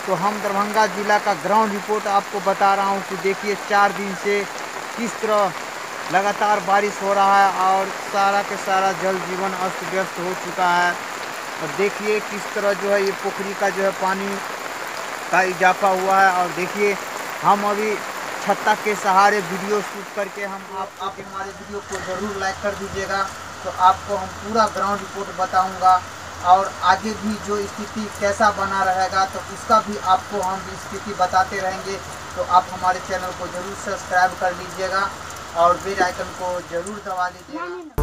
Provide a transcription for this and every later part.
तो हम दरभंगा ज़िला का ग्राउंड रिपोर्ट आपको बता रहा हूं कि देखिए 4 दिन से किस तरह लगातार बारिश हो रहा है और सारा के सारा जल जीवन अस्त व्यस्त हो चुका है। और देखिए किस तरह जो है ये पोखरी का जो है पानी का इजाफा हुआ है। और देखिए हम अभी छत्ता के सहारे वीडियो शूट करके आप हमारे वीडियो को ज़रूर लाइक कर दीजिएगा, तो आपको हम पूरा ग्राउंड रिपोर्ट बताऊंगा और आगे भी जो स्थिति कैसा बना रहेगा तो उसका भी आपको हम स्थिति बताते रहेंगे। तो आप हमारे चैनल को ज़रूर सब्सक्राइब कर लीजिएगा और बेल आइकन को ज़रूर दबा लीजिएगा।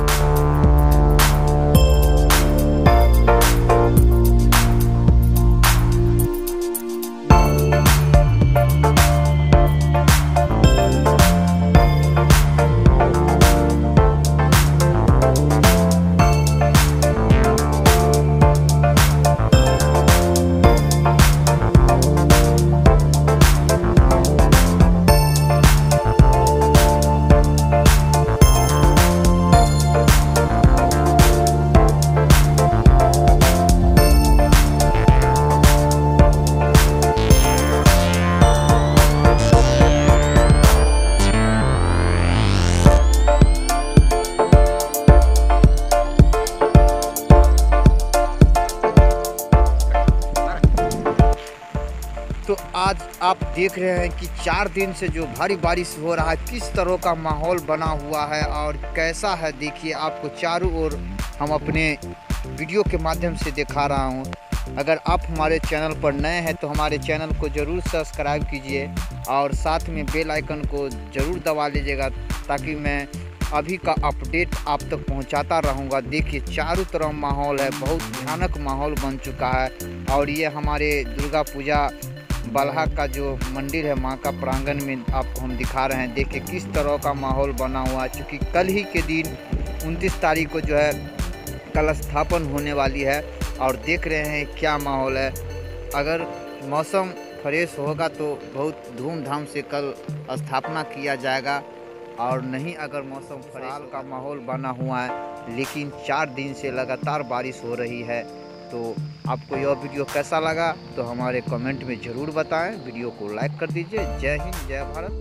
तो आज आप देख रहे हैं कि 4 दिन से जो भारी बारिश हो रहा है किस तरह का माहौल बना हुआ है और कैसा है। देखिए आपको चारों ओर हम अपने वीडियो के माध्यम से दिखा रहा हूं। अगर आप हमारे चैनल पर नए हैं तो हमारे चैनल को ज़रूर सब्सक्राइब कीजिए और साथ में बेल आइकन को ज़रूर दबा लीजिएगा ताकि मैं अभी का अपडेट आप तक पहुंचाता रहूंगा। देखिए चारों तरफ माहौल है, बहुत भयानक माहौल बन चुका है। और ये हमारे दुर्गा पूजा बलहा का जो मंदिर है माँ का प्रांगण में आपको हम दिखा रहे हैं। देखिए किस तरह का माहौल बना हुआ है, क्योंकि कल ही के दिन 29 तारीख को जो है कल स्थापन होने वाली है। और देख रहे हैं क्या माहौल है। अगर मौसम फ्रेश होगा तो बहुत धूमधाम से कल स्थापना किया जाएगा, और नहीं अगर मौसम फ्रेश का माहौल बना हुआ है। लेकिन 4 दिन से लगातार बारिश हो रही है। तो आपको यह वीडियो कैसा लगा तो हमारे कमेंट में ज़रूर बताएं। वीडियो को लाइक कर दीजिए। जय हिंद, जय भारत।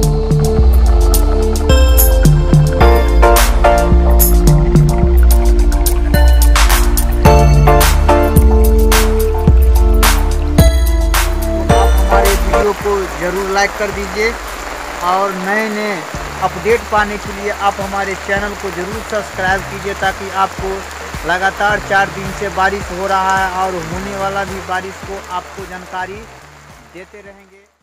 आप हमारे वीडियो को ज़रूर लाइक कर दीजिए और नए नए अपडेट पाने के लिए आप हमारे चैनल को ज़रूर सब्सक्राइब कीजिए ताकि आपको लगातार 4 दिन से बारिश हो रहा है और होने वाला भी बारिश को आपको जानकारी देते रहेंगे।